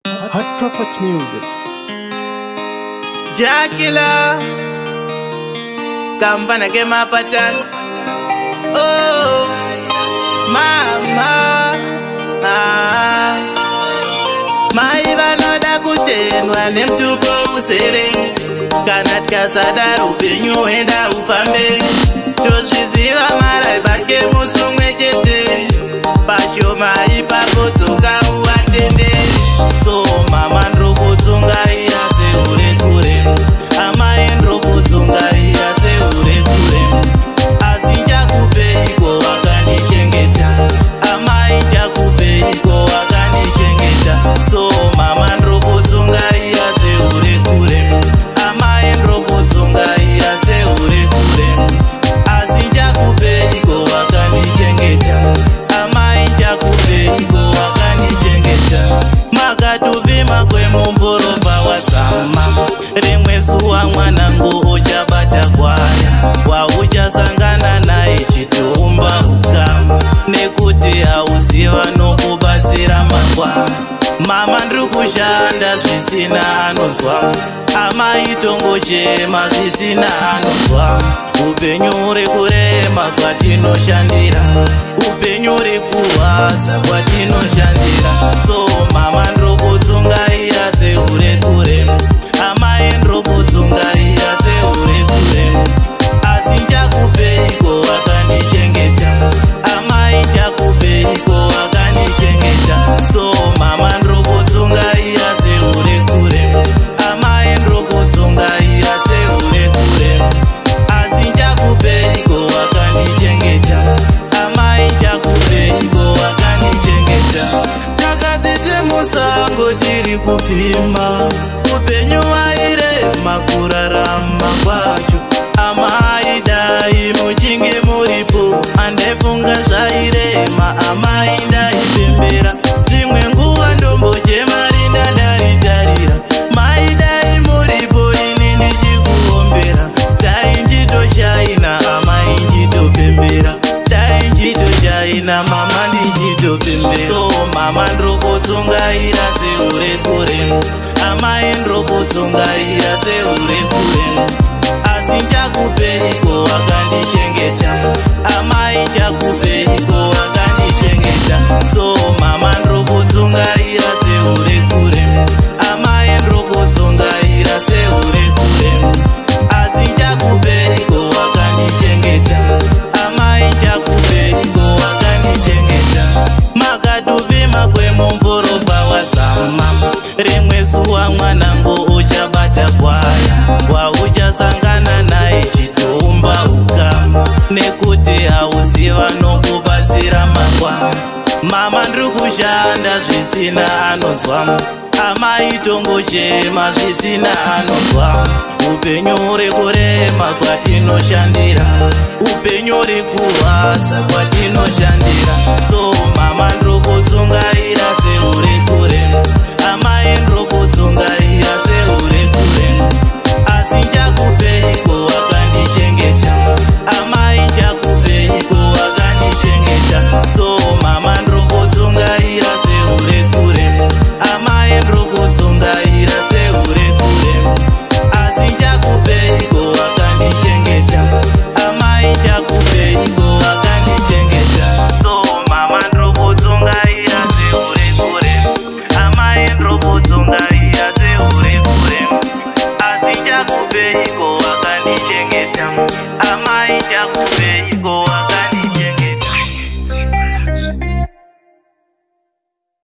Hot Property Music. Jacquila Kampana ke mapatan. Oh mama Maiva noda kutenwa nemtupo usere Kanat kasada upenyu enda ufambe Tozviziva marai bake musumwe chete Pasho maipa kutsunga uatende So mama ndrokutsunga ira se ure kure Amai ndrokutsunga ira se ure kure Asinja kupeiko wakanichengeta Amai chakupeiko wakanichengeta So mama ndrokutsunga ira se ure kure Amai ndrokutsunga ira se ure kure Asinja kupeiko wakanichengeta Amai chakupeiko wakanichengeta Makatuvima kwemumvurova wasama Rimwe zuwa mwanangu uchabata kwaya Wauchasangana naye chitumba ukama Nekuti hauziva nokubatsira mangwa Mama ndrukushanda zvisina anonzwa Amai tongochema zvisina anonzwa Upenyu uri kurema kwatinoshandira Upenyu uri kuhwadza kwatinoshandira So mama ndrokutsungaira se ure kure Amai ndrokutsungaira se ure kure Asinja kupeiko wakanichengeta Amai chakupeiko wakanichengeta So mama ndrokutsungaira se ure kure Amai ndrokutsungaira se ure kure Asinja kupeiko wakanichengeta Amai chakupeiko wakanichengeta Takatete musango tiri kufima Upenyu wairema kurarama kwacho Amai dai muchinge muripo Andefunga zvairema amai ndaipembera Zvimwe nguva ndombochema rinda ndaritarira Mai dai muripo ini ndichikuombera Dai nchitoshaina amai nchitopembera Dai nchitoshaina mama ndichitopembera So mama ndrokutsungaira se ure kure Amai ndrokutsungaira se ure kure Asinja kupeiko wakanichengeta Amai chakupeiko wakanichengeta So mama ndrokutsungaira se ure kure Amai ndrokutsungaira se ure kure Asinja kupeiko wakanichengeta Amai chakupeiko wakanichengeta Makatuvima kwemumvurova wasama Rimwe zuwa mwanangu uchabata kwaya Wauchasangana naye chitumba ukama Nekuti hauziva nokubatsira mangwa Mama ndrukushanda zvisina anonzwa Amai tongochema zvisina anonzwa Upenyu uri kurema kwatinoshandira Upenyu uri kuhwadza kwatinoshandira So mama ndrokutsungaira se ure kure Amai ndrokutsungaira se ure kure Asinja kupeiko wakanichengeta Amai chakupeiko wakanichengeta So mama ndrokutsungaira se ure kure Amai ndrokutsungaira se ure kure Asinja kupeiko wakanichengeta Amai chakupeiko wakanichengeta So mama ndrokutsungaira se ure kure Amai ndrokutsungaira se ure kure Asinja kupeiko wakanichengeta Amai chakupeiko